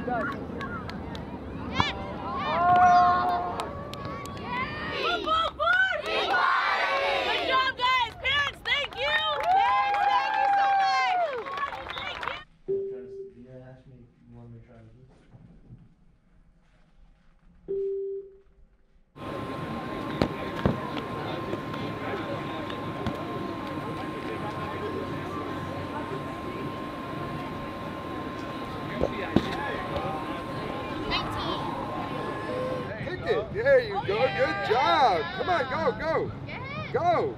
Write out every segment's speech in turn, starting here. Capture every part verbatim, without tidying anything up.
There you go. Good job. Come on, go, go. Go.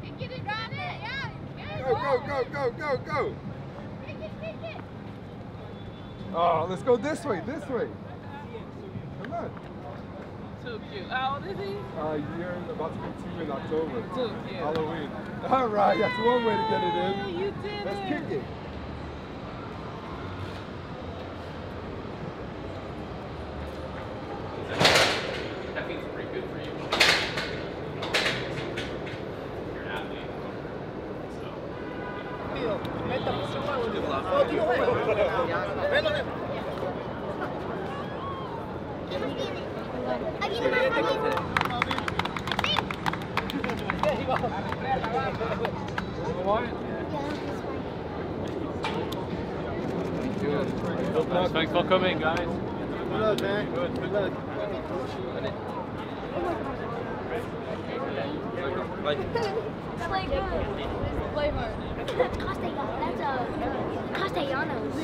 Go, go, go, go, go, go. Oh, let's go this way, this way. Come on. Too cute. How old is he? Uh, you're about to be two in October. Too cute. Halloween. All right, that's one way to get it in. Yeah, you did Let's it. kick it. Caffeine's pretty good for you. You're an athlete. So. Thanks for coming, guys. Good luck, man. Good, good luck. Like, Play good. Play hard. That's Castellanos. That's uh, Castellanos.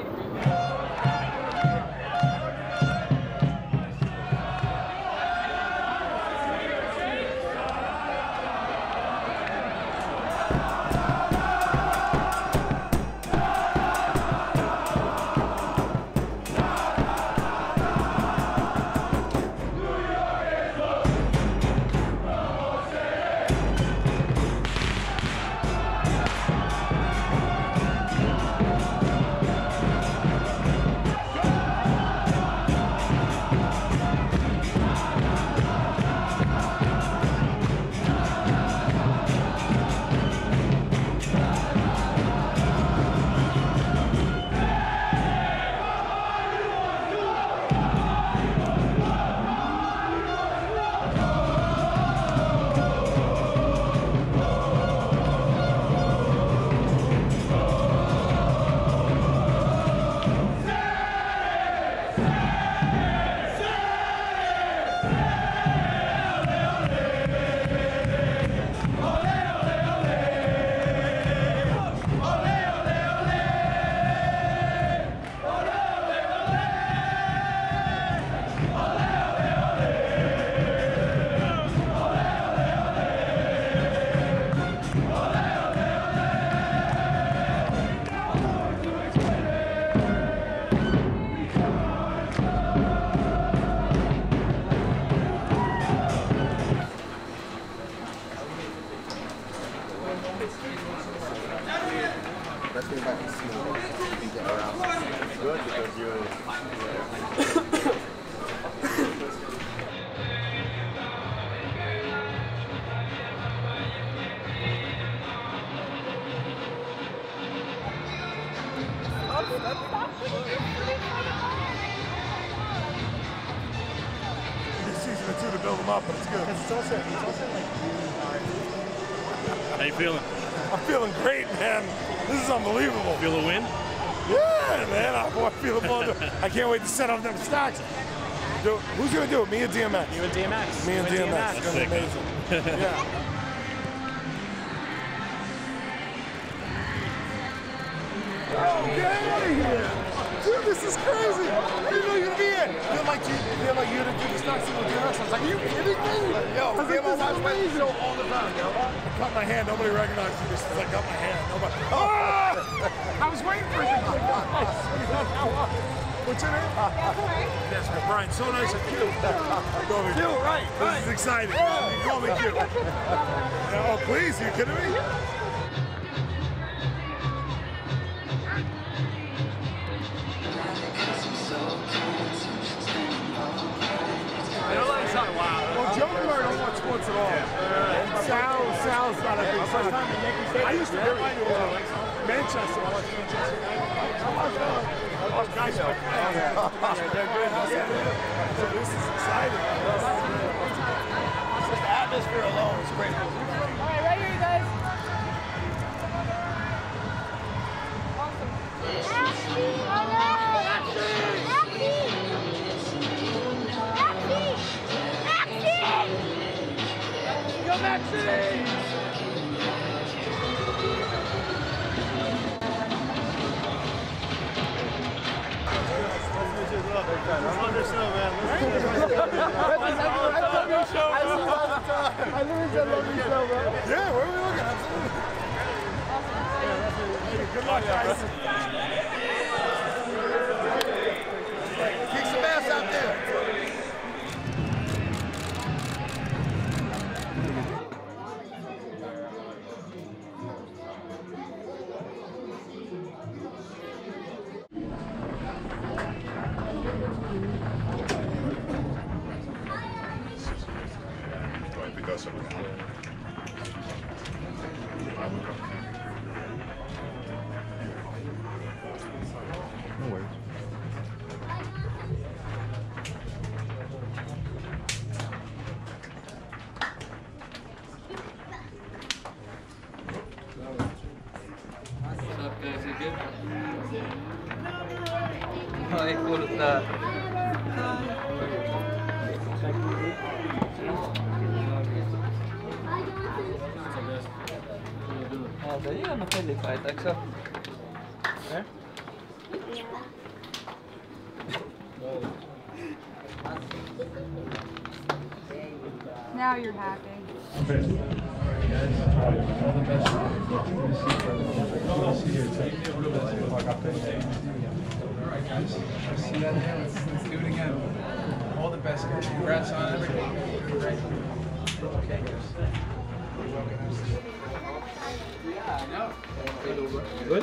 Let's get back to see what you can get around. It's good because you. Season or two to build them up, but it's good. It's also, it's also like How you feeling? I'm feeling great, man. This is unbelievable. Feel a win? Yeah, man. I, I feel the blood. I can't wait to set up them stacks. Do, who's gonna do it? Me or D M X? You and D M X. Me and you D M X. It's gonna be amazing. Yeah. Oh, get out of here! Dude, this is crazy! I didn't know you were gonna be here! Feel like you, feel like you to do the stocks with D M X. I was like, are you kidding me? Yo, I think this is amazing all the time, yo. I cut my hand. Nobody recognized me. This is like cut my hand. Nobody. Oh! I was waiting for you. What's your name? Yes, Brian. So nice and cute. Call me cute, right? This right. is exciting. Yeah. You call me cute. Yeah, oh, please, are you kidding me? Well, Joe and I don't watch sports at all. Yeah. Sal, Sal's not a big fan. I used to really uh, Manchester. I watched Manchester. Guys, they're good. So this is exciting. Just the atmosphere alone is great. All right, right here, you guys. Go Maxie! I'm on this show, man. I literally said love your show, bro. Yeah, where are we looking? Absolutely. Good luck, guys. Kick some ass out there. No worries. What's up, guys? You good? Ay, puta. Ja, det gör nog väldigt fight också. Eh? Now you're happy. See that there? Let's, let's do it again. All the best, guys. Congrats on everything. Great. Okay, guys. Yeah, I know. Good?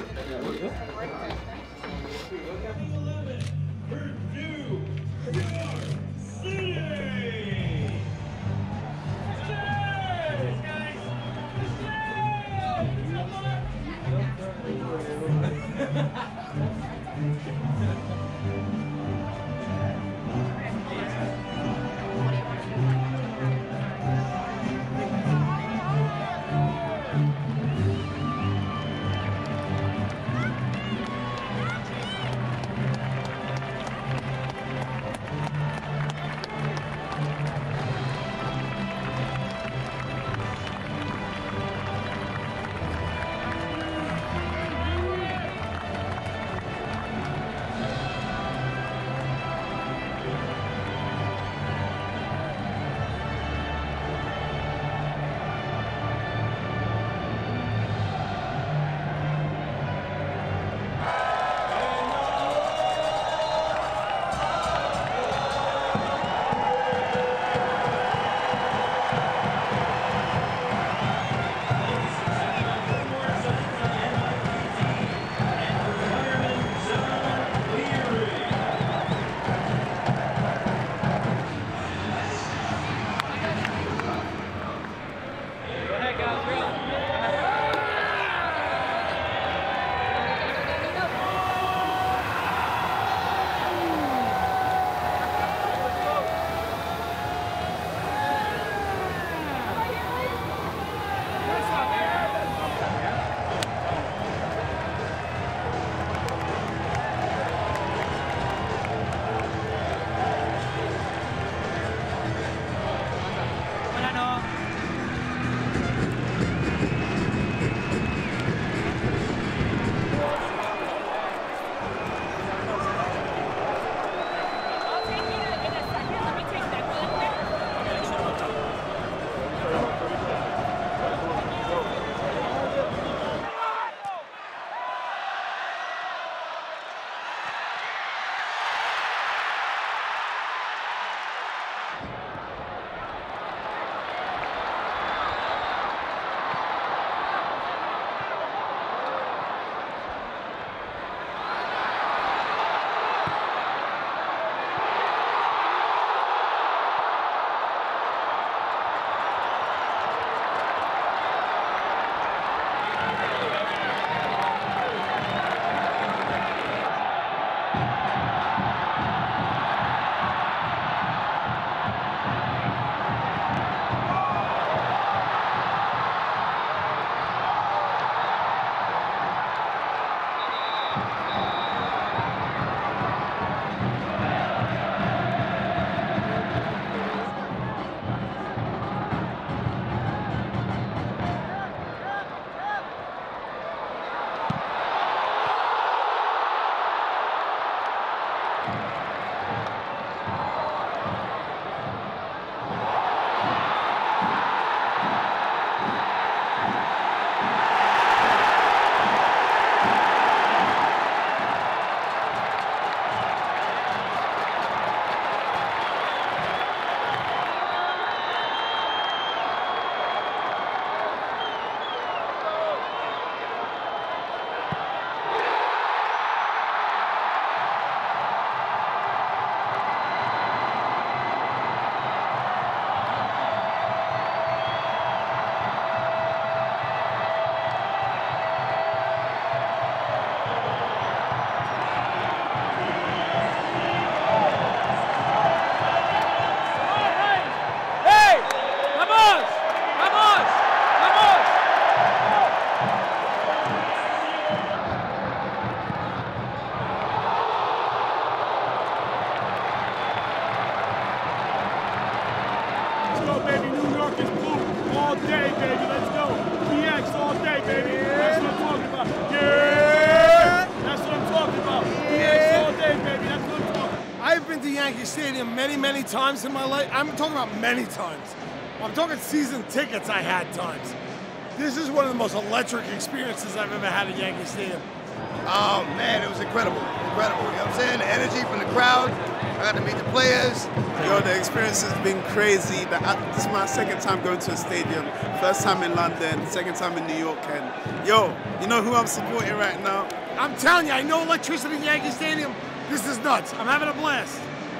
Yankee Stadium many, many times in my life. I'm talking about many times. I'm talking season tickets I had times. This is one of the most electric experiences I've ever had at Yankee Stadium. Oh man, it was incredible, incredible. You know what I'm saying? The energy from the crowd. I got to meet the players. Yo, the experience has been crazy. The, this is my second time going to a stadium. First time in London, second time in New York. And yo, you know who I'm supporting right now? I'm telling you, I know electricity at Yankee Stadium. This is nuts. I'm having a blast.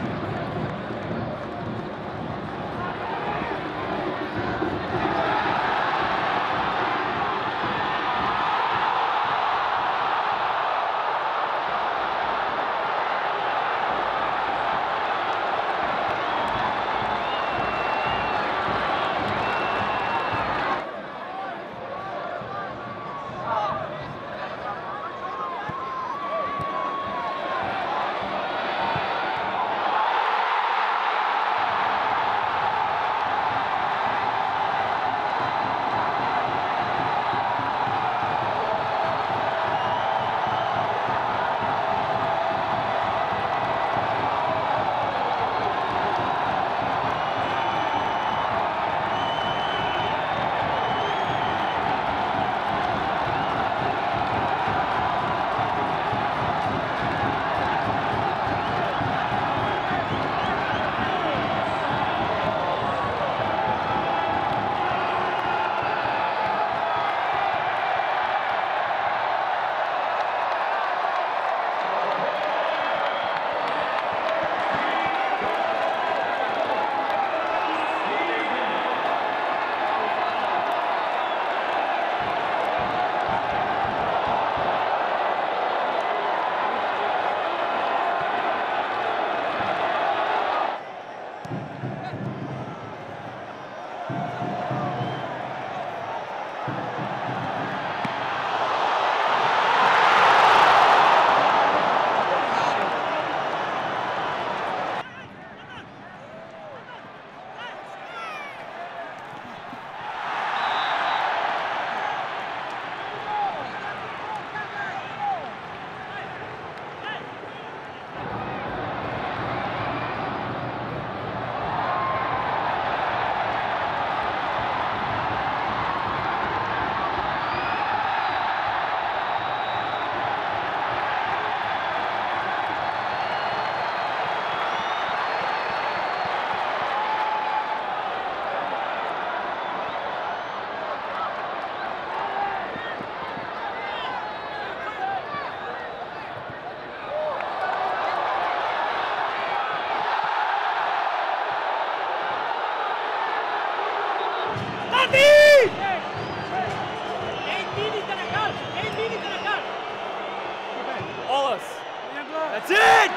That's it!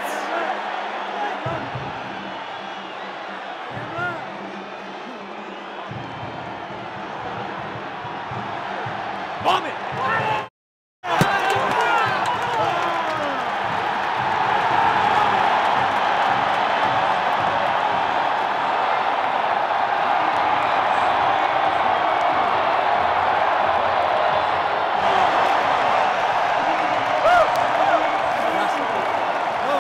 Bomb it! Oh,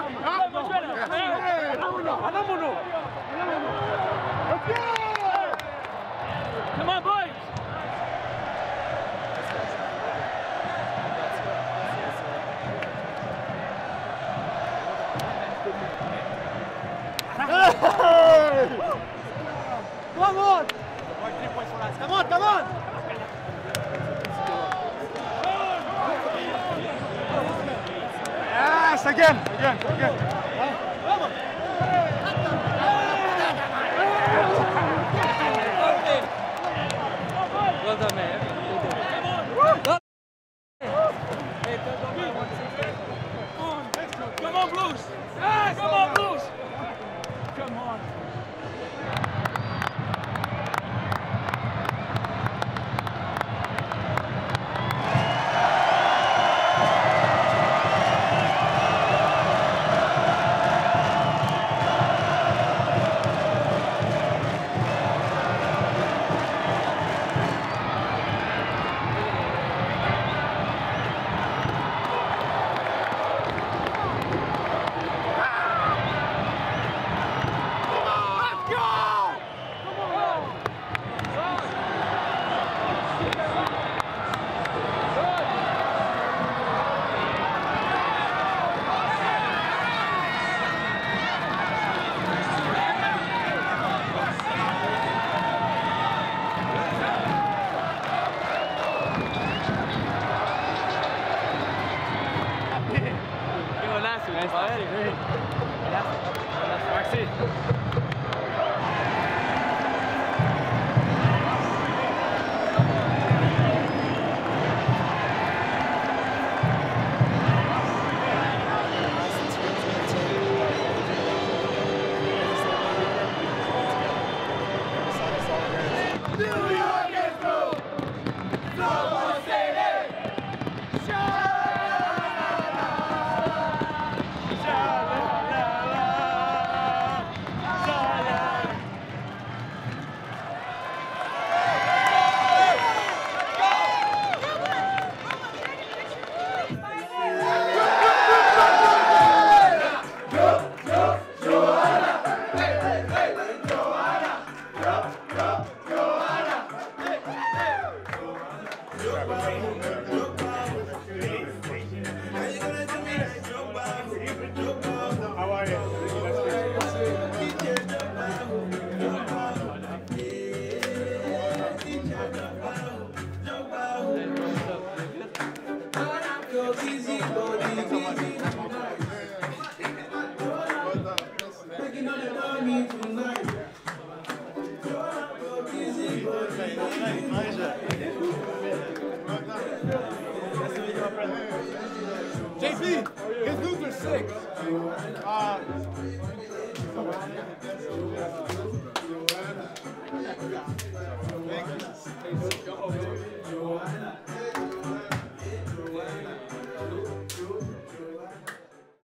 Come on, boys! Come on! Come on, come on! Yes, again, again, again. Well done, man. Come on, Blues! Yes! Come on, Blues! Come on. J B, his dudes are sick. Uh,